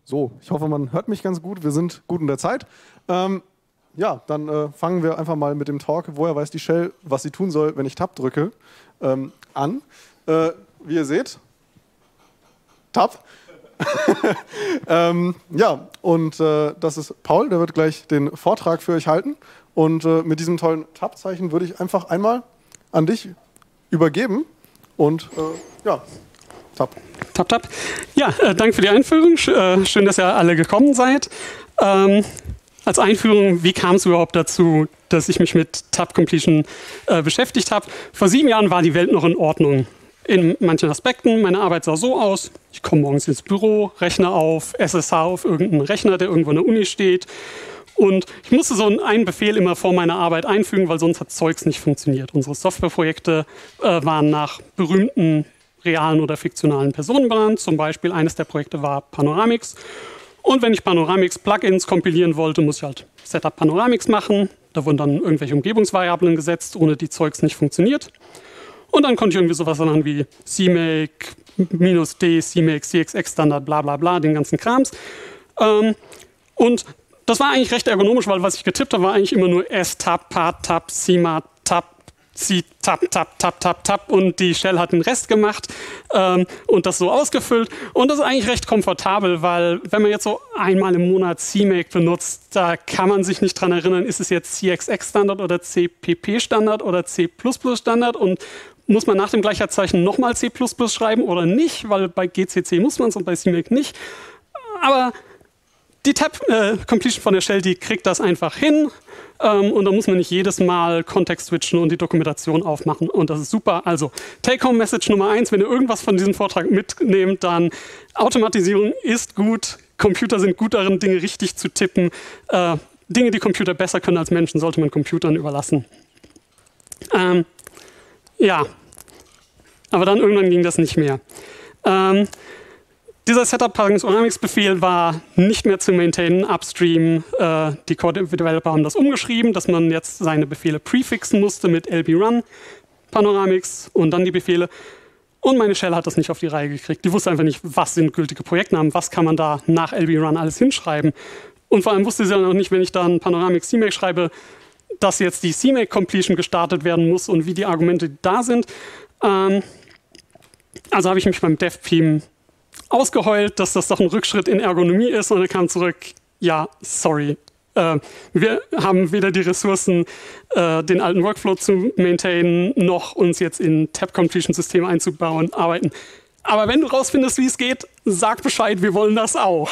So, ich hoffe, man hört mich ganz gut. Wir sind gut in der Zeit. Ja, dann fangen wir einfach mal mit dem Talk, woher weiß die Shell, was sie tun soll, wenn ich Tab drücke, an. Wie ihr seht, Tab. Ja, und das ist Paul, der wird gleich den Vortrag für euch halten. Und mit diesem tollen Tab-Zeichen würde ich einfach einmal an dich übergeben. Und ja, Tab. Tab, Tab. Ja, danke für die Einführung. Schön, dass ihr alle gekommen seid. Als Einführung, wie kam es überhaupt dazu, dass ich mich mit Tab Completion beschäftigt habe? Vor 7 Jahren war die Welt noch in Ordnung. In manchen Aspekten. Meine Arbeit sah so aus: Ich komme morgens ins Büro, Rechner auf, SSH auf irgendeinen Rechner, der irgendwo in der Uni steht. Und ich musste so einen Befehl immer vor meiner Arbeit einfügen, weil sonst hat Zeugs nicht funktioniert. Unsere Softwareprojekte waren nach berühmten realen oder fiktionalen Personen benannt. Zum Beispiel eines der Projekte war Panoramix. Und wenn ich Panoramix Plugins kompilieren wollte, muss ich halt Setup Panoramix machen. Da wurden dann irgendwelche Umgebungsvariablen gesetzt, ohne die Zeugs nicht funktioniert. Und dann konnte ich irgendwie sowas machen wie CMake, -d, CMake, CXX-Standard, bla bla bla, den ganzen Krams. Und das war eigentlich recht ergonomisch, weil was ich getippt habe, war eigentlich immer nur S-Tab, Part-Tab, CMA, Tab, C-Tab, Tab, Tab, Tab, Tab und die Shell hat den Rest gemacht und das so ausgefüllt. Und das ist eigentlich recht komfortabel, weil wenn man jetzt so einmal im Monat CMake benutzt, da kann man sich nicht dran erinnern, ist es jetzt CXX-Standard oder CPP-Standard oder C++-Standard und muss man nach dem Gleichheitszeichen nochmal C++ schreiben oder nicht, weil bei GCC muss man es und bei CMake nicht. Aber die Tab-Completion von der Shell, die kriegt das einfach hin und da muss man nicht jedes Mal Kontext switchen und die Dokumentation aufmachen und das ist super. Also Take-Home-Message Nummer 1, wenn ihr irgendwas von diesem Vortrag mitnehmt, dann Automatisierung ist gut, Computer sind gut darin, Dinge richtig zu tippen. Dinge, die Computer besser können als Menschen, sollte man Computern überlassen. Ja, aber dann irgendwann ging das nicht mehr. Dieser Setup-Panoramix-Befehl war nicht mehr zu maintainen upstream. Die Core-Developer haben das umgeschrieben, dass man jetzt seine Befehle prefixen musste mit lbrun Panoramix und dann die Befehle. Und meine Shell hat das nicht auf die Reihe gekriegt. Die wusste einfach nicht, was sind gültige Projektnamen, was kann man da nach lbrun alles hinschreiben. Und vor allem wusste sie auch noch nicht, wenn ich dann Panoramix CMake schreibe, dass jetzt die CMake-Completion gestartet werden muss und wie die Argumente da sind. Also habe ich mich beim Dev-Team ausgeheult, dass das doch ein Rückschritt in Ergonomie ist und er kam zurück, ja, sorry. Wir haben weder die Ressourcen, den alten Workflow zu maintainen, noch uns jetzt in Tab-Completion-Systeme einzubauen, arbeiten. Aber wenn du rausfindest, wie es geht, sag Bescheid, wir wollen das auch.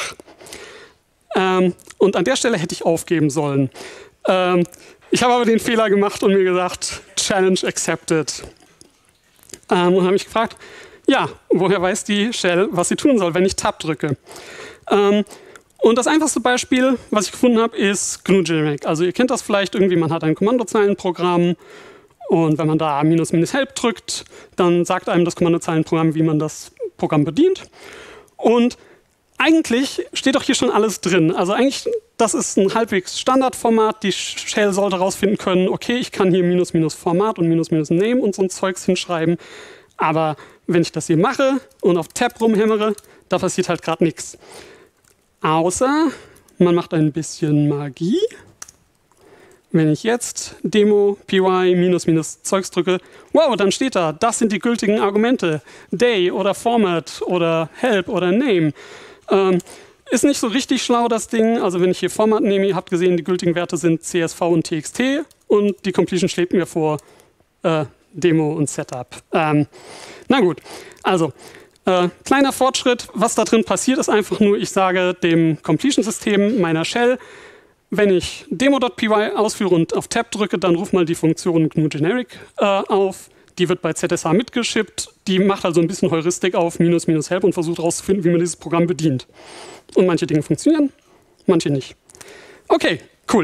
Und an der Stelle hätte ich aufgeben sollen. Ich habe aber den Fehler gemacht und mir gesagt, Challenge accepted. Und habe mich gefragt, ja, woher weiß die Shell, was sie tun soll, wenn ich Tab drücke? Und das einfachste Beispiel, was ich gefunden habe, ist GNU Generic. Also ihr kennt das vielleicht irgendwie, man hat ein Kommandozeilenprogramm und wenn man da -help drückt, dann sagt einem das Kommandozeilenprogramm, wie man das Programm bedient. Und eigentlich steht doch hier schon alles drin. Also eigentlich, das ist ein halbwegs Standardformat. Die Shell sollte herausfinden können, okay, ich kann hier --Format und --Name und so ein Zeugs hinschreiben. Aber wenn ich das hier mache und auf Tab rumhämmere, da passiert halt gerade nichts. Außer man macht ein bisschen Magie. Wenn ich jetzt Demo, py, -- Zeugs drücke, wow, dann steht da, das sind die gültigen Argumente. Day oder Format oder Help oder Name. Ist nicht so richtig schlau, das Ding. Also wenn ich hier Format nehme, ihr habt gesehen, die gültigen Werte sind CSV und TXT und die Completion schlägt mir vor Demo und Setup. Na gut, also kleiner Fortschritt. Was da drin passiert, ist einfach nur, ich sage dem Completion-System meiner Shell, wenn ich demo.py ausführe und auf Tab drücke, dann ruf mal die Funktion GNU Generic auf. Die wird bei ZSH mitgeschippt. Die macht also ein bisschen Heuristik auf --help und versucht herauszufinden, wie man dieses Programm bedient. Und manche Dinge funktionieren, manche nicht. Okay, cool.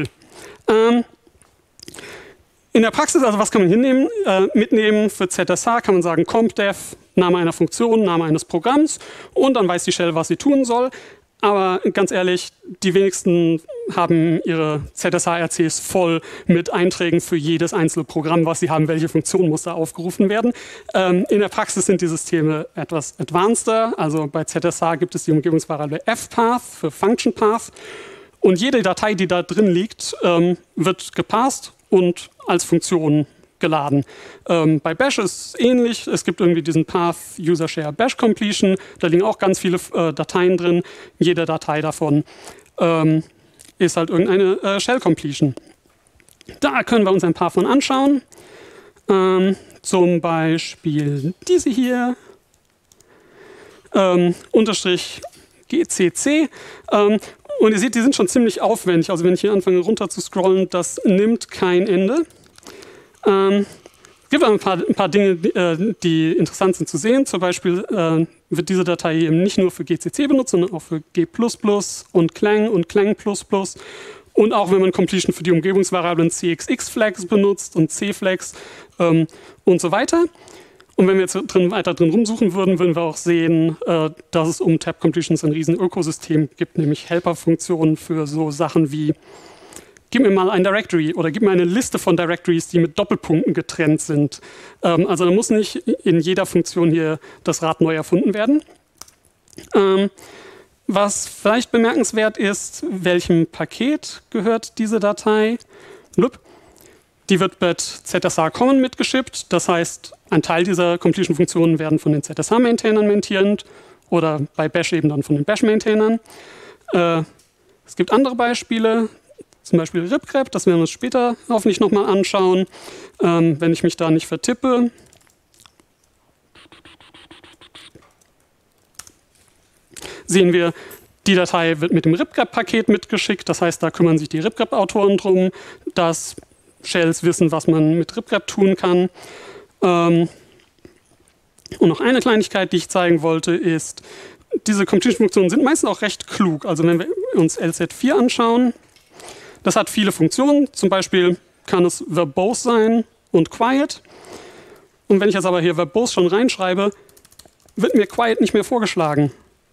In der Praxis, also was kann man hinnehmen? Mitnehmen für ZSH kann man sagen compdef, Name einer Funktion, Name eines Programms und dann weiß die Shell, was sie tun soll. Aber ganz ehrlich, die wenigsten haben ihre ZSH-RCs voll mit Einträgen für jedes einzelne Programm, was sie haben, welche Funktion muss da aufgerufen werden. In der Praxis sind die Systeme etwas advanceder. Also bei ZSH gibt es die Umgebungsvariable fpath für Function Path. Und jede Datei, die da drin liegt, wird geparsed und als Funktion geladen. Bei Bash ist es ähnlich. Es gibt irgendwie diesen Path User Share Bash Completion. Da liegen auch ganz viele Dateien drin. Jede Datei davon ist halt irgendeine Shell Completion. Da können wir uns ein paar von anschauen. Zum Beispiel diese hier. Unterstrich GCC. Und ihr seht, die sind schon ziemlich aufwendig. Also wenn ich hier anfange runter zu scrollen, das nimmt kein Ende. Es gibt ein paar Dinge, die interessant sind zu sehen. Zum Beispiel wird diese Datei eben nicht nur für GCC benutzt, sondern auch für G++ und Clang und Clang++. Und auch wenn man Completion für die Umgebungsvariablen CXX-Flags benutzt und C-Flags und so weiter. Und wenn wir jetzt weiter drin rumsuchen würden, würden wir auch sehen, dass es um Tab Completions ein riesen Ökosystem gibt, nämlich Helper-Funktionen für so Sachen wie gib mir mal ein Directory oder gib mir eine Liste von Directories, die mit Doppelpunkten getrennt sind. Also da muss nicht in jeder Funktion hier das Rad neu erfunden werden. Was vielleicht bemerkenswert ist, welchem Paket gehört diese Datei? Die wird mit ZSH Common mitgeschippt. Das heißt, ein Teil dieser Completion-Funktionen werden von den ZSH-Maintainern maintained oder bei Bash eben dann von den Bash-Maintainern. Es gibt andere Beispiele. Zum Beispiel ripgrep, das werden wir uns später hoffentlich nochmal anschauen, wenn ich mich da nicht vertippe. Sehen wir, die Datei wird mit dem ripgrep-Paket mitgeschickt, das heißt, da kümmern sich die ripgrep-Autoren drum, dass Shells wissen, was man mit ripgrep tun kann. Und noch eine Kleinigkeit, die ich zeigen wollte, ist, diese Completion-Funktionen sind meistens auch recht klug. Also wenn wir uns LZ4 anschauen, das hat viele Funktionen, zum Beispiel kann es verbose sein und quiet. Und wenn ich jetzt aber hier verbose schon reinschreibe, wird mir quiet nicht mehr vorgeschlagen.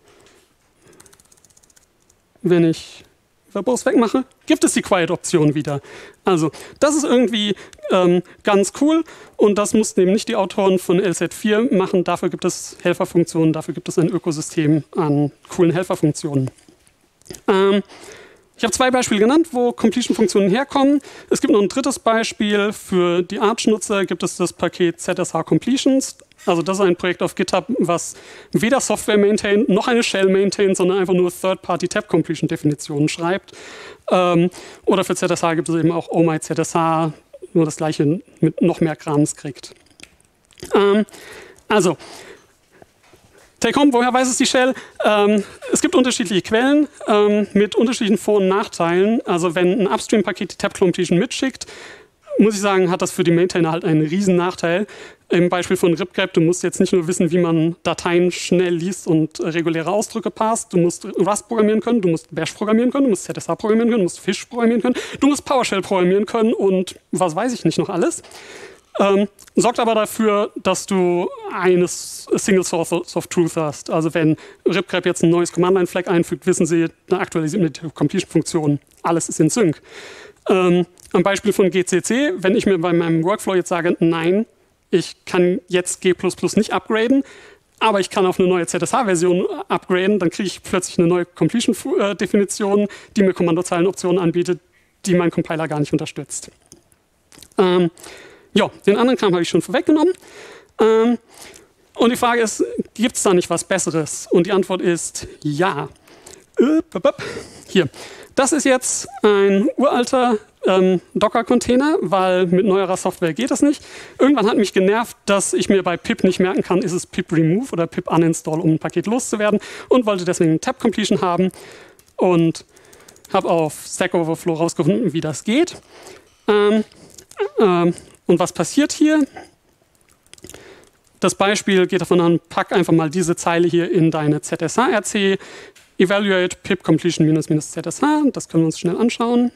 Wenn ich verbose wegmache, gibt es die quiet-Option wieder. Also das ist irgendwie ganz cool und das mussten eben nicht die Autoren von LZ4 machen. Dafür gibt es Helferfunktionen, dafür gibt es ein Ökosystem an coolen Helferfunktionen. Ich habe 2 Beispiele genannt, wo Completion-Funktionen herkommen. Es gibt noch ein drittes Beispiel. Für die Arch-Nutzer gibt es das Paket ZSH Completions. Also das ist ein Projekt auf GitHub, was weder Software maintaint, noch eine Shell maintaint, sondern einfach nur Third-Party-Tab-Completion-Definitionen schreibt. Oder für ZSH gibt es eben auch OhmyZSH, nur das gleiche mit noch mehr Krams kriegt. Also, Take-Home, woher weiß es die Shell? Es gibt unterschiedliche Quellen mit unterschiedlichen Vor- und Nachteilen. Also wenn ein Upstream-Paket die Tab-Completion mitschickt, muss ich sagen, hat das für die Maintainer halt einen riesen Nachteil. Im Beispiel von ripgrep, du musst jetzt nicht nur wissen, wie man Dateien schnell liest und reguläre Ausdrücke passt, du musst Rust programmieren können, du musst Bash programmieren können, du musst ZSH programmieren können, du musst Fish programmieren können, du musst PowerShell programmieren können und was weiß ich nicht noch alles. Sorgt aber dafür, dass du eine Single Source of Truth hast. Also wenn ripgrep jetzt ein neues Command-Line-Flag einfügt, wissen sie, eine aktualisierte Completion-Funktion, alles ist in Sync. Am Beispiel von GCC, wenn ich mir bei meinem Workflow jetzt sage, nein, ich kann jetzt G++ nicht upgraden, aber ich kann auf eine neue ZSH-Version upgraden, dann kriege ich plötzlich eine neue Completion-Definition, die mir Kommandozeilenoptionen anbietet, die mein Compiler gar nicht unterstützt. Ja, den anderen Kram habe ich schon vorweggenommen. Und die Frage ist, gibt es da nicht was Besseres? Und die Antwort ist ja. Hier, das ist jetzt ein uralter Docker-Container, weil mit neuerer Software geht das nicht. Irgendwann hat mich genervt, dass ich mir bei pip nicht merken kann, ist es pip remove oder pip uninstall, um ein Paket loszuwerden und wollte deswegen Tab Completion haben und habe auf Stack Overflow rausgefunden, wie das geht. Und was passiert hier? Das Beispiel geht davon an, pack einfach mal diese Zeile hier in deine ZSH-RC, evaluate pip completion --ZSH, das können wir uns schnell anschauen.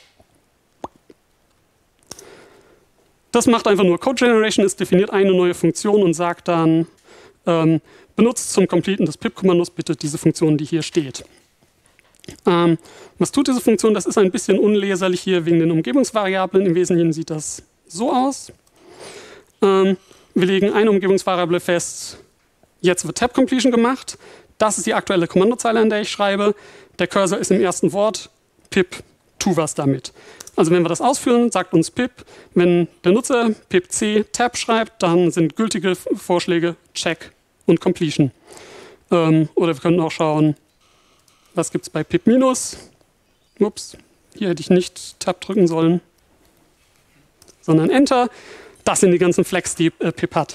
Das macht einfach nur Code Generation, es definiert eine neue Funktion und sagt dann, benutzt zum Completen des pip-Kommandos bitte diese Funktion, die hier steht. Was tut diese Funktion? Das ist ein bisschen unleserlich hier wegen den Umgebungsvariablen. Im Wesentlichen sieht das so aus. Wir legen eine Umgebungsvariable fest, jetzt wird Tab Completion gemacht. Das ist die aktuelle Kommandozeile, an der ich schreibe. Der Cursor ist im ersten Wort. Pip, tu was damit. Also wenn wir das ausführen, sagt uns Pip, wenn der Nutzer pipc Tab schreibt, dann sind gültige Vorschläge Check und Completion. Oder wir können auch schauen, was gibt es bei pip minus. Ups, hier hätte ich nicht Tab drücken sollen, sondern Enter. Das sind die ganzen Flags, die Pip hat.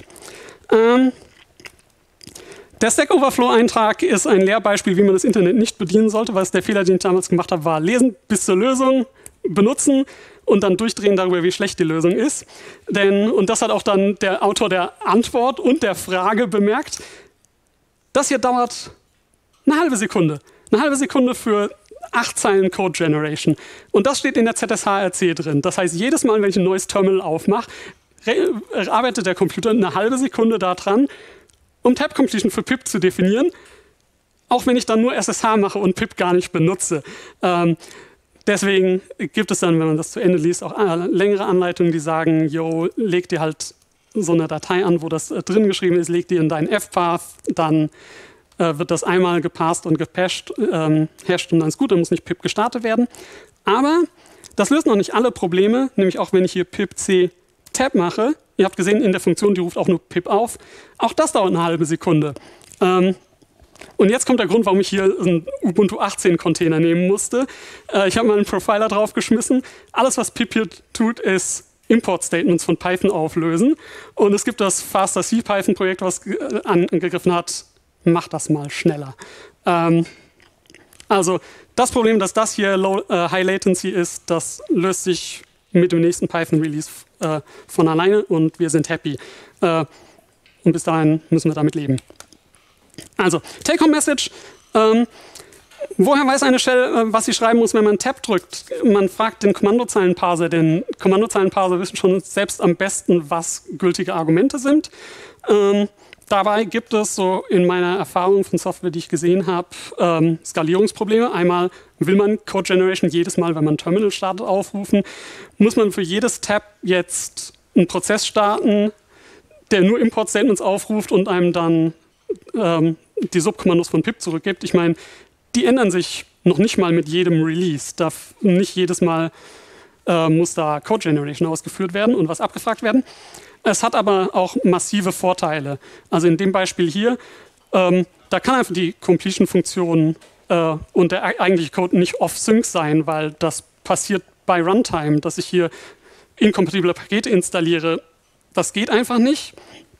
Der Stack Overflow-Eintrag ist ein Lehrbeispiel, wie man das Internet nicht bedienen sollte, weil der Fehler, den ich damals gemacht habe, war lesen bis zur Lösung, benutzen und dann durchdrehen darüber, wie schlecht die Lösung ist. Und das hat auch dann der Autor der Antwort und der Frage bemerkt. Das hier dauert eine halbe Sekunde. Eine halbe Sekunde für 8 Zeilen Code Generation. Und das steht in der ZSHRC drin. Das heißt, jedes Mal, wenn ich ein neues Terminal aufmache, arbeitet der Computer eine halbe Sekunde daran, um Tab Completion für Pip zu definieren, auch wenn ich dann nur SSH mache und Pip gar nicht benutze. Deswegen gibt es dann, wenn man das zu Ende liest, auch längere Anleitungen, die sagen, jo, leg dir halt so eine Datei an, wo das drin geschrieben ist, leg die in deinen F-Path, dann wird das einmal gepasst und gepasht, hasht und dann ist gut, dann muss nicht Pip gestartet werden. Aber das löst noch nicht alle Probleme, nämlich auch wenn ich hier pipc Tab mache. Ihr habt gesehen, in der Funktion, die ruft auch nur Pip auf. Auch das dauert eine halbe Sekunde. Und jetzt kommt der Grund, warum ich hier einen Ubuntu 18 Container nehmen musste. Ich habe mal einen Profiler draufgeschmissen. Alles, was Pip hier tut, ist Import-Statements von Python auflösen. Und es gibt das Faster C Python Projekt, was angegriffen hat, macht das mal schneller. Also das Problem, dass das hier High Latency ist, das löst sich mit dem nächsten Python Release von alleine und wir sind happy. Und bis dahin müssen wir damit leben. Also, Take-Home-Message. Woher weiß eine Shell, was sie schreiben muss, wenn man Tab drückt? Man fragt den Kommandozeilenparser. Den Kommandozeilenparser wissen schon selbst am besten, was gültige Argumente sind. Dabei gibt es so in meiner Erfahrung von Software, die ich gesehen habe, Skalierungsprobleme. Einmal will man Code Generation jedes Mal, wenn man Terminal startet, aufrufen. Muss man für jedes Tab jetzt einen Prozess starten, der nur Import-Statements aufruft und einem dann die Subkommandos von Pip zurückgibt. Ich meine, die ändern sich noch nicht mal mit jedem Release. Nicht jedes Mal muss da Code Generation ausgeführt werden und was abgefragt werden. Es hat aber auch massive Vorteile. Also in dem Beispiel hier, da kann einfach die Completion-Funktion und der eigentliche Code nicht off-sync sein, weil das passiert bei Runtime, dass ich hier inkompatible Pakete installiere. Das geht einfach nicht.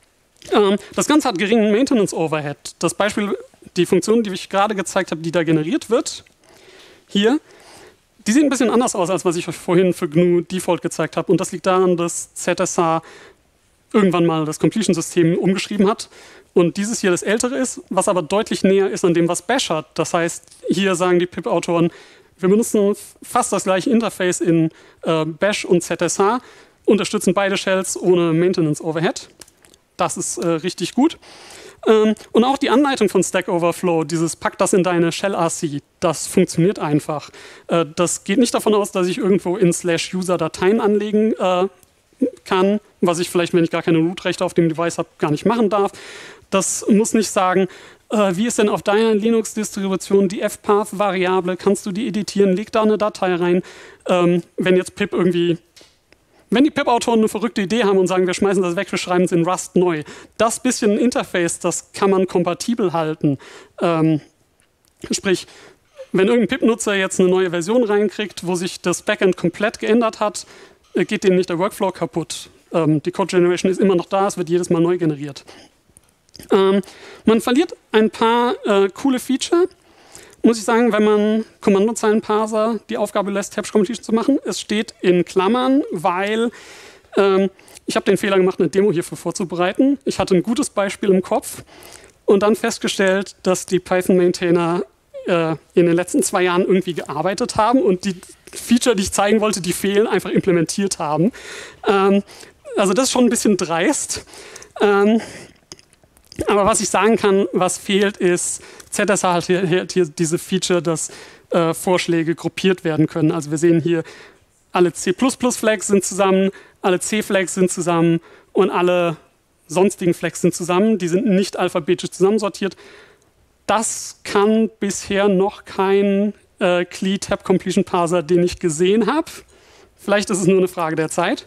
Das Ganze hat geringen Maintenance-Overhead. Das Beispiel, die Funktion, die ich gerade gezeigt habe, die da generiert wird, hier, die sieht ein bisschen anders aus, als was ich euch vorhin für GNU Default gezeigt habe. Und das liegt daran, dass ZSH irgendwann mal das Completion-System umgeschrieben hat und dieses hier das ältere ist, was aber deutlich näher ist an dem, was Bash hat. Das heißt, hier sagen die Pip-Autoren, wir benutzen fast das gleiche Interface in Bash und ZSH, unterstützen beide Shells ohne Maintenance-Overhead. Das ist richtig gut. Und auch die Anleitung von Stack Overflow, dieses Pack das in deine Shell-RC, das funktioniert einfach. Das geht nicht davon aus, dass ich irgendwo in /user Dateien anlegen kann, was ich vielleicht, wenn ich gar keine Root-Rechte auf dem Device habe, gar nicht machen darf. Das muss nicht sagen, wie ist denn auf deiner Linux-Distribution die Fpath-Variable, kannst du die editieren, leg da eine Datei rein. Wenn die Pip-Autoren eine verrückte Idee haben und sagen, wir schmeißen das weg, wir schreiben es in Rust neu. Das bisschen Interface, das kann man kompatibel halten. Sprich, wenn irgendein Pip-Nutzer jetzt eine neue Version reinkriegt, wo sich das Backend komplett geändert hat, geht dem nicht der Workflow kaputt. Die Code Generation ist immer noch da, es wird jedes Mal neu generiert. Man verliert ein paar coole Feature, muss ich sagen, wenn man Kommandozeilenparser die Aufgabe lässt, Tab Completion zu machen. Es steht in Klammern, weil ich habe den Fehler gemacht, eine Demo hierfür vorzubereiten. Ich hatte ein gutes Beispiel im Kopf und dann festgestellt, dass die Python-Maintainer in den letzten 2 Jahren irgendwie gearbeitet haben und die Feature, die ich zeigen wollte, die fehlen, einfach implementiert haben. Also das ist schon ein bisschen dreist. Aber was ich sagen kann, was fehlt, ist, ZSH hat hier diese Feature, dass Vorschläge gruppiert werden können. Also wir sehen hier, alle C++-Flags sind zusammen, alle C-Flags sind zusammen und alle sonstigen Flags sind zusammen. Die sind nicht alphabetisch zusammensortiert. Das kann bisher noch kein CLI-Tab-Completion-Parser, den ich gesehen habe. Vielleicht ist es nur eine Frage der Zeit.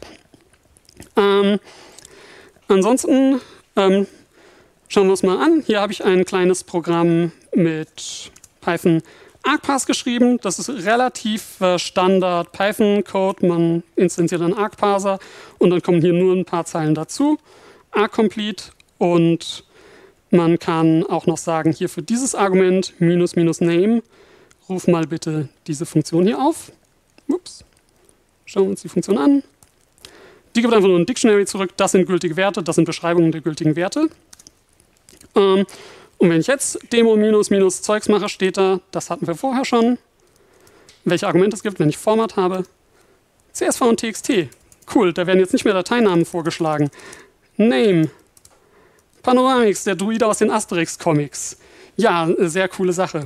Ansonsten schauen wir uns mal an. Hier habe ich ein kleines Programm mit Python ArcParse geschrieben. Das ist relativ Standard Python-Code. Man instanziert einen ArcParser und dann kommen hier nur ein paar Zeilen dazu. Arccomplete und man kann auch noch sagen, hier für dieses Argument --name, ruf mal bitte diese Funktion hier auf. Ups. Schauen wir uns die Funktion an. Die gibt einfach nur ein Dictionary zurück. Das sind gültige Werte, das sind Beschreibungen der gültigen Werte. Und wenn ich jetzt Demo -- Zeugs mache, steht da, das hatten wir vorher schon, welche Argumente es gibt, wenn ich Format habe. CSV und TXT. Cool, da werden jetzt nicht mehr Dateinamen vorgeschlagen. Name. Panoramix, der Druide aus den Asterix-Comics. Ja, sehr coole Sache.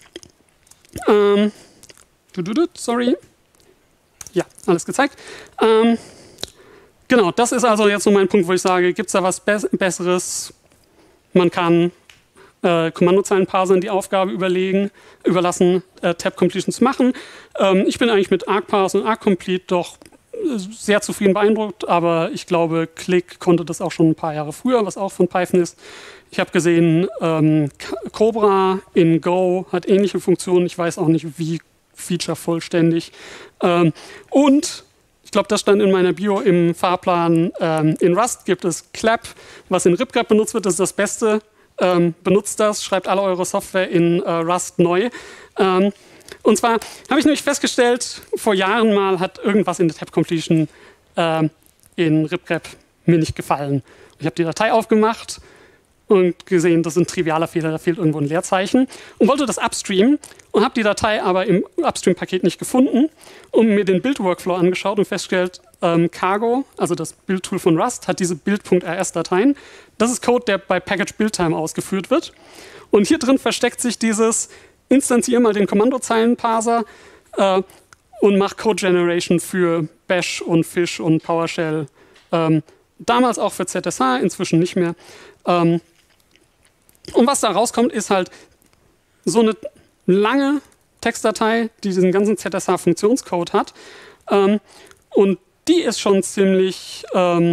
Sorry. Ja, alles gezeigt. Genau, das ist also jetzt so mein Punkt, wo ich sage, gibt es da was Besseres? Man kann Kommandozeilenparsern die Aufgabe überlassen, Tab-Completion zu machen. Ich bin eigentlich mit ArcParse und ArcComplete doch sehr zufrieden beeindruckt, aber ich glaube, Click konnte das auch schon ein paar Jahre früher, was auch von Python ist. Ich habe gesehen, Cobra in Go hat ähnliche Funktionen. Ich weiß auch nicht, wie feature-vollständig. Und ich glaube, das stand in meiner Bio im Fahrplan. In Rust gibt es Clap, was in RipGrep benutzt wird. Das ist das Beste. Benutzt das, schreibt alle eure Software in Rust neu. Und zwar habe ich nämlich festgestellt, vor Jahren mal hat irgendwas in der Tab-Completion in RipGrep mir nicht gefallen. Ich habe die Datei aufgemacht und gesehen, das ist ein trivialer Fehler, da fehlt irgendwo ein Leerzeichen und wollte das upstreamen und habe die Datei aber im Upstream-Paket nicht gefunden und mir den Build-Workflow angeschaut und festgestellt, Cargo, also das Build-Tool von Rust, hat diese Build.rs-Dateien. Das ist Code, der bei Package Build-Time ausgeführt wird. Und hier drin versteckt sich dieses, instanziere mal den Kommandozeilenparser und mach Code Generation für Bash und Fish und PowerShell. Damals auch für ZSH, inzwischen nicht mehr. Und was da rauskommt, ist halt so eine lange Textdatei, die diesen ganzen ZSH-Funktionscode hat. Und die ist schon ziemlich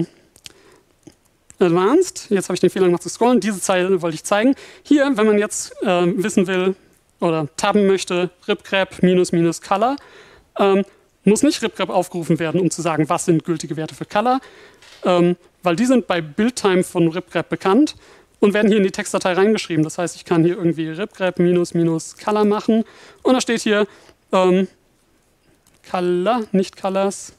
advanced. Jetzt habe ich den Fehler gemacht zu scrollen. Diese Zeile wollte ich zeigen. Hier, wenn man jetzt wissen will oder tabben möchte, ripgrep --color, muss nicht ripgrep aufgerufen werden, um zu sagen, was sind gültige Werte für color, weil die sind bei Build-Time von ripgrep bekannt und werden hier in die Textdatei reingeschrieben. Das heißt, ich kann hier irgendwie ripgrep --color machen und da steht hier color, nicht colors.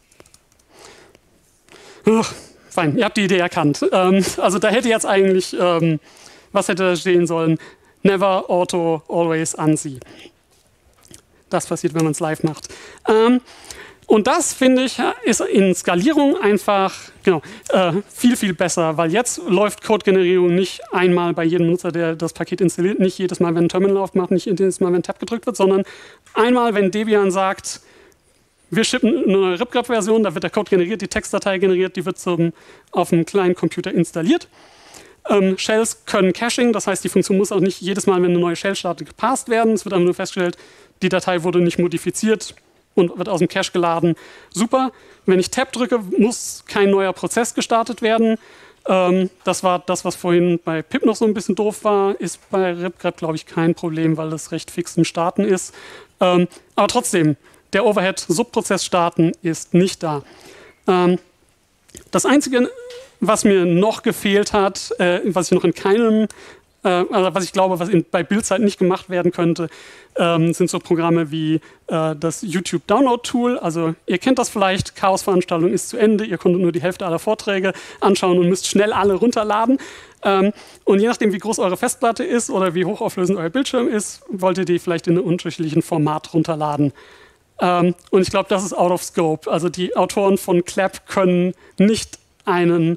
Fein, ihr habt die Idee erkannt. Also da hätte jetzt eigentlich, was hätte da stehen sollen? Never, auto, always, unsee. Das passiert, wenn man es live macht. Und das, finde ich, ist in Skalierung einfach viel, viel besser, weil jetzt läuft Code-Generierung nicht einmal bei jedem Nutzer, der das Paket installiert, nicht jedes Mal, wenn ein Terminal aufmacht, nicht jedes Mal, wenn Tab gedrückt wird, sondern einmal, wenn Debian sagt, wir shippen eine neue RipGrep-Version, da wird der Code generiert, die Textdatei generiert, die wird auf dem kleinen Computer installiert. Shells können Caching, das heißt, die Funktion muss auch nicht jedes Mal, wenn eine neue Shell startet, gepasst werden. Es wird einfach nur festgestellt, die Datei wurde nicht modifiziert und wird aus dem Cache geladen. Super. Wenn ich Tab drücke, muss kein neuer Prozess gestartet werden. Das war das, was vorhin bei pip noch so ein bisschen doof war, ist bei RipGrep, glaube ich, kein Problem, weil das recht fix im Starten ist. Aber trotzdem, der Overhead Subprozess starten ist nicht da. Das Einzige, was mir noch gefehlt hat, was ich noch in keinem, also was ich glaube, was bei Buildzeit nicht gemacht werden könnte, sind so Programme wie das YouTube Download Tool. Also ihr kennt das vielleicht, Chaos-Veranstaltung ist zu Ende, ihr konntet nur die Hälfte aller Vorträge anschauen und müsst schnell alle runterladen. Und je nachdem, wie groß eure Festplatte ist oder wie hochauflösend euer Bildschirm ist, wollt ihr die vielleicht in einem unterschiedlichen Format runterladen. Und ich glaube, das ist out of scope. Also die Autoren von Clap können nicht einen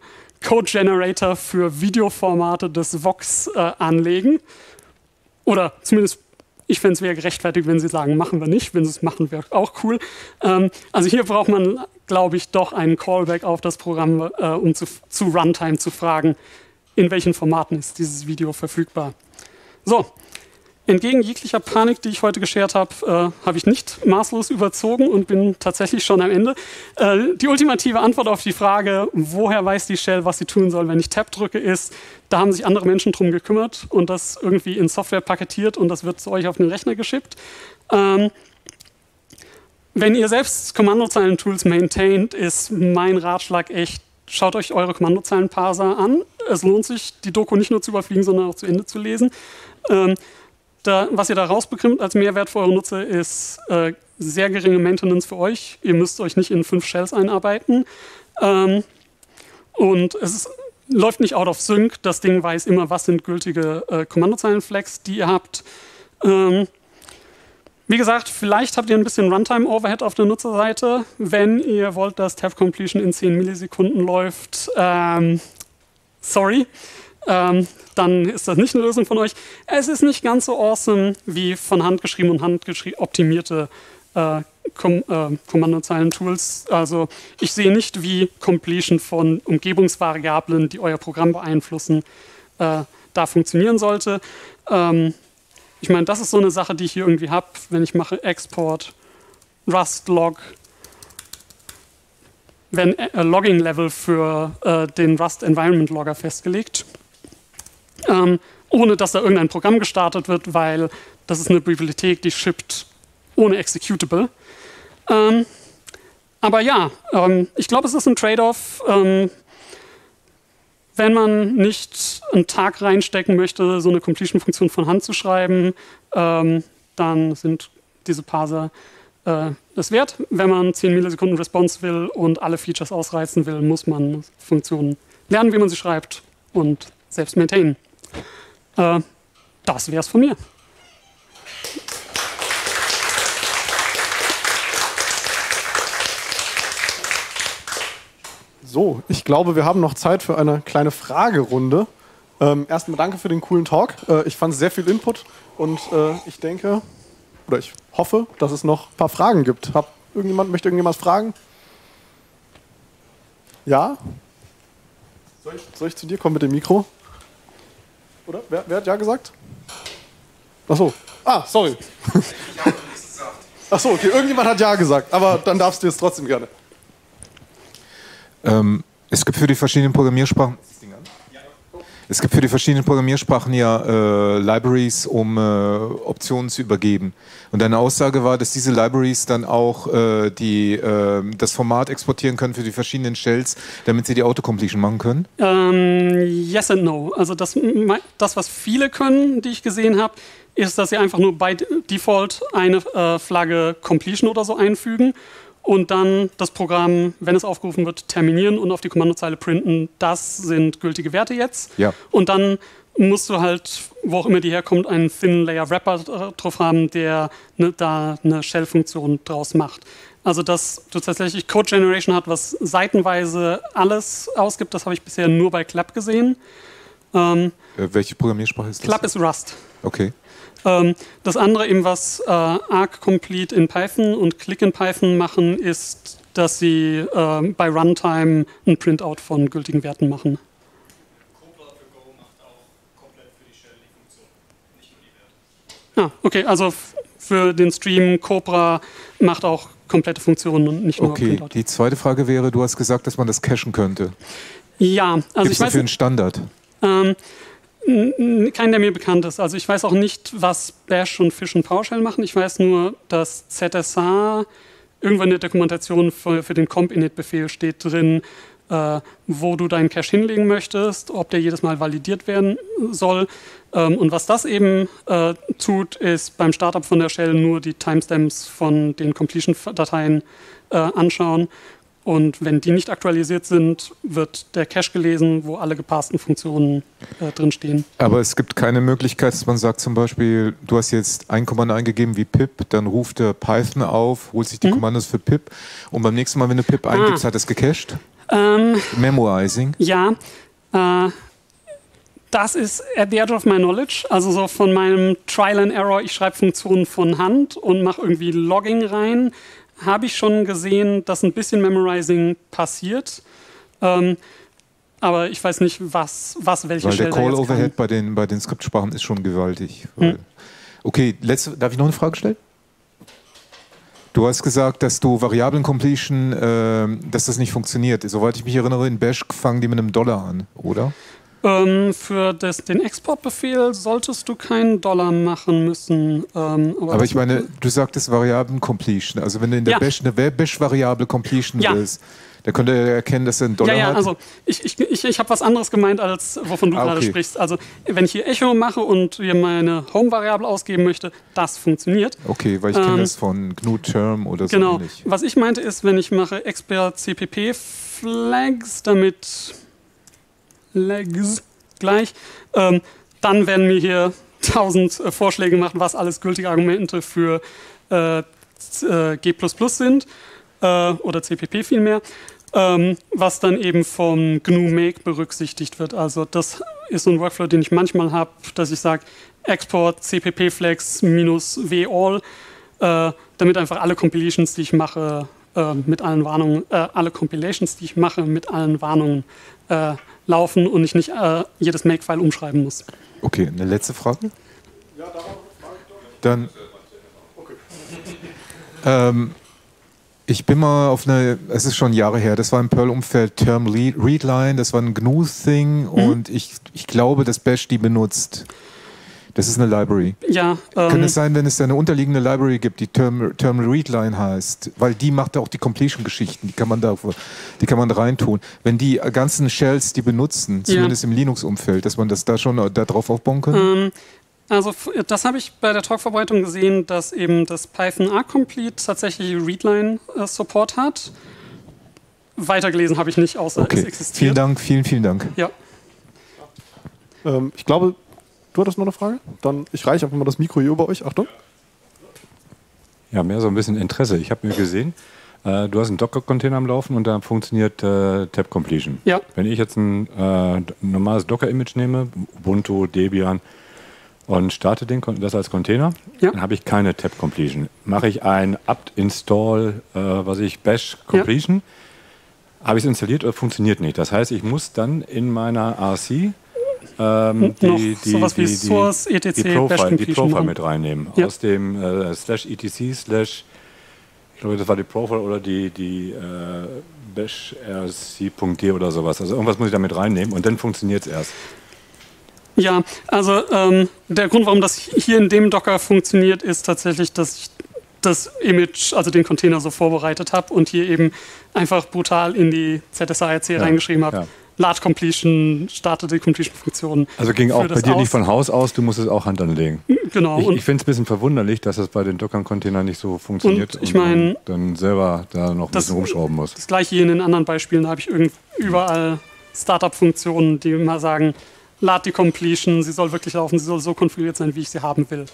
Code-Generator für Videoformate des Vox anlegen. Oder zumindest ich fände es wäre gerechtfertigt, wenn Sie sagen, machen wir nicht. Wenn Sie es machen, wäre auch cool. Also hier braucht man, glaube ich, doch einen Callback auf das Programm, um zu Runtime zu fragen, in welchen Formaten ist dieses Video verfügbar. So, entgegen jeglicher Panik, die ich heute geschert habe, habe ich nicht maßlos überzogen und bin tatsächlich schon am Ende. Die ultimative Antwort auf die Frage, woher weiß die Shell, was sie tun soll, wenn ich Tab drücke, ist, da haben sich andere Menschen drum gekümmert und das irgendwie in Software paketiert und das wird zu euch auf den Rechner geschippt. Wenn ihr selbst Kommandozeilen-Tools maintaint, ist mein Ratschlag echt, schaut euch eure Kommandozeilen-Parser an. Es lohnt sich, die Doku nicht nur zu überfliegen, sondern auch zu Ende zu lesen. Was ihr da rausbekommt als Mehrwert für eure Nutzer, ist sehr geringe Maintenance für euch. Ihr müsst euch nicht in 5 Shells einarbeiten. Und läuft nicht out of sync. Das Ding weiß immer, was sind gültige Kommandozeilen-Flags, die ihr habt. Wie gesagt, vielleicht habt ihr ein bisschen Runtime-Overhead auf der Nutzerseite. Wenn ihr wollt, dass Tab Completion in 10 Millisekunden läuft, sorry, dann ist das nicht eine Lösung von euch. Es ist nicht ganz so awesome wie von Hand geschrieben und optimierte Kommandozeilen-Tools. Also ich sehe nicht, wie Completion von Umgebungsvariablen, die euer Programm beeinflussen, da funktionieren sollte. Ich meine, das ist so eine Sache, die ich hier irgendwie habe, wenn ich mache Export, Rust-Log, werden Logging-Level für den Rust-Environment-Logger festgelegt, ohne dass da irgendein Programm gestartet wird, weil das ist eine Bibliothek, die shippt ohne Executable. Aber ja, ich glaube, es ist ein Trade-off. Wenn man nicht einen Tag reinstecken möchte, so eine Completion-Funktion von Hand zu schreiben, dann sind diese Parser das wert. Wenn man 10 Millisekunden Response will und alle Features ausreizen will, muss man Funktionen lernen, wie man sie schreibt und selbst maintainen. Das wäre es von mir. So, ich glaube, wir haben noch Zeit für eine kleine Fragerunde. Erstmal danke für den coolen Talk. Ich fand sehr viel Input und ich denke, oder ich hoffe, dass es noch ein paar Fragen gibt. Möchte irgendjemand fragen? Ja? Soll ich zu dir kommen mit dem Mikro? Oder? Wer hat ja gesagt? Ach so. Sorry. Ich habe nichts gesagt. Ach so, okay. Irgendjemand hat ja gesagt, aber dann darfst du es trotzdem gerne. Es gibt für die verschiedenen Programmiersprachen ja Libraries, um Optionen zu übergeben. Und deine Aussage war, dass diese Libraries dann auch das Format exportieren können für die verschiedenen Shells, damit sie die Autocompletion machen können? Yes and no. Also das, was viele können, die ich gesehen habe, ist, dass sie einfach nur by Default eine Flagge Completion oder so einfügen und dann das Programm, wenn es aufgerufen wird, terminieren und auf die Kommandozeile printen. Das sind gültige Werte jetzt. Ja. Und dann musst du halt, wo auch immer die herkommt, einen Thin Layer Wrapper drauf haben, der da eine Shell-Funktion draus macht. Also dass du tatsächlich Code Generation hat, was seitenweise alles ausgibt, das habe ich bisher nur bei Clap gesehen. Welche Programmiersprache ist das? Clap ist Rust. Okay. Das andere eben, was arg-complete in Python und Click in Python machen, ist, dass sie bei Runtime ein Printout von gültigen Werten machen. Cobra für Go macht auch komplett für die Shell die Funktion, nicht nur die Werte. Okay, also für den Stream Cobra macht auch komplette Funktionen und nicht nur Printout. Die zweite Frage wäre, du hast gesagt, dass man das cachen könnte. Ja, also Gibt's dafür einen Standard? Kein, der mir bekannt ist. Also ich weiß auch nicht, was Bash und Fish und PowerShell machen. Ich weiß nur, dass ZSH irgendwann in der Dokumentation für den Comp-Init-Befehl steht drin, wo du deinen Cache hinlegen möchtest, ob der jedes Mal validiert werden soll. Und was das eben tut, ist beim Startup von der Shell nur die Timestamps von den Completion-Dateien anschauen. Und wenn die nicht aktualisiert sind, wird der Cache gelesen, wo alle gepassten Funktionen drinstehen. Aber es gibt keine Möglichkeit, dass man sagt zum Beispiel, du hast jetzt ein Kommando eingegeben wie pip, dann ruft der Python auf, holt sich die Kommandos für pip und beim nächsten Mal, wenn du pip eingibst, hat es gecached? Memoizing? Ja, Das ist at the edge of my knowledge, also so von meinem Trial and Error, ich schreibe Funktionen von Hand und mache irgendwie Logging rein, habe ich schon gesehen, dass ein bisschen Memorizing passiert. Aber ich weiß nicht, was welche Weil der Shell da jetzt Call-Overhead kann. bei den Skriptsprachen ist schon gewaltig. Okay, darf ich noch eine Frage stellen? Du hast gesagt, dass du Variablen-Completion, dass das nicht funktioniert. Soweit ich mich erinnere, in Bash fangen die mit einem $, an, oder? Für den Exportbefehl solltest du keinen $, machen müssen. Aber ich meine, du sagtest Variablen-Completion. Also wenn du in der Bash eine Bash-Variable Completion willst, dann könnte er erkennen, dass er einen $, hat. Also ich habe was anderes gemeint, als wovon du gerade sprichst. Also wenn ich hier Echo mache und hier meine Home-Variable ausgeben möchte, das funktioniert. Okay, weil ich kenne das von GNU-Term oder so genau. ähnlich. Was ich meinte ist, wenn ich mache expert cpp flags, damit Legs gleich, dann werden mir hier 1000 Vorschläge gemacht, was alles gültige Argumente für G++ sind oder CPP vielmehr, was dann eben vom GNU Make berücksichtigt wird. Also das ist so ein Workflow, den ich manchmal habe, dass ich sage Export CPP Flags -v all, damit einfach alle Compilations, die ich mache, mit allen Warnungen, laufen und ich nicht jedes Make-File umschreiben muss. Okay, eine letzte Frage? Ja, darauf frage ich doch nicht. Dann. Okay. Ich bin mal auf es ist schon Jahre her, das war im Perl-Umfeld Term Readline, das war ein GNU-Thing und ich glaube, dass Bash die benutzt. Das ist eine Library. Ja. Kann es sein, wenn es da eine unterliegende Library gibt, die Term Readline heißt, weil die macht auch die Completion-Geschichten, die kann man da reintun. Wenn die ganzen Shells die benutzen, zumindest im Linux-Umfeld, dass man das da schon darauf aufbauen kann? Also das habe ich bei der Talkverbreitung gesehen, dass eben das Python R-Complete tatsächlich Readline-Support hat. Weitergelesen habe ich nicht, außer es existiert. Vielen Dank, vielen Dank. Ja. Ich glaube, du hattest noch eine Frage? Dann ich reiche einfach mal das Mikro hier über euch. Achtung. Ja, mehr so ein bisschen Interesse. Ich habe mir gesehen, du hast einen Docker-Container am Laufen und da funktioniert Tab Completion. Ja. Wenn ich jetzt ein normales Docker-Image nehme, Ubuntu, Debian, und starte das als Container, dann habe ich keine Tab Completion. Mache ich ein apt-install, Bash Completion, habe ich es installiert oder funktioniert nicht. Das heißt, ich muss dann in meiner RC die Profile mit reinnehmen. Ja. Aus dem /etc/ ich glaube, das war die Profile oder die bashrc.d oder sowas. Also irgendwas muss ich da mit reinnehmen und dann funktioniert es erst. Ja, also der Grund, warum das hier in dem Docker funktioniert, ist tatsächlich, dass ich das Image, also den Container so vorbereitet habe und hier eben einfach brutal in die ZSARC reingeschrieben habe. Ja. Lad Completion, starte die Completion-Funktion. Also ging auch bei dir nicht von Haus aus, du musst es auch Hand anlegen. Genau. Ich finde es ein bisschen verwunderlich, dass das bei den Docker-Containern nicht so funktioniert und man dann selber da noch ein bisschen rumschrauben muss. Das gleiche hier in den anderen Beispielen, da habe ich überall Startup-Funktionen, die immer sagen, lad die Completion, sie soll wirklich laufen, sie soll so konfiguriert sein, wie ich sie haben will.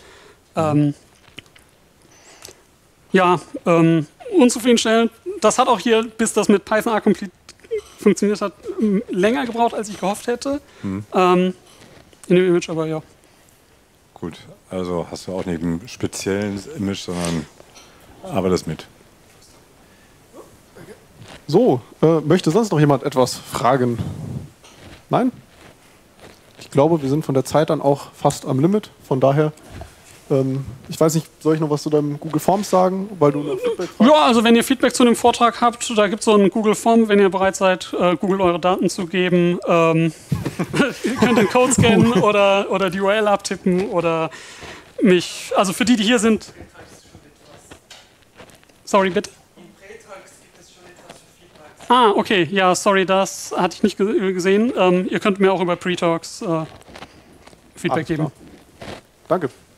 Unzufriedenstellend. Das hat auch hier, bis das mit Python R-Complete funktioniert hat, länger gebraucht, als ich gehofft hätte. In dem Image, aber ja. Gut, also hast du auch nicht ein spezielles Image, sondern arbeitest mit. So, möchte sonst noch jemand etwas fragen? Nein? Ich glaube, wir sind von der Zeit dann auch fast am Limit. Von daher, ich weiß nicht, soll ich noch was zu deinem Google Forms sagen? Weil du Feedback fragst? Ja, also wenn ihr Feedback zu dem Vortrag habt, da gibt es so einen Google Form, wenn ihr bereit seid, Google eure Daten zu geben. Ihr könnt den Code scannen oder die URL abtippen oder mich, also für die hier sind. Sorry, bitte? Ah, okay, ja, sorry, das hatte ich nicht gesehen. Ihr könnt mir auch über Pretalks Feedback geben. Danke.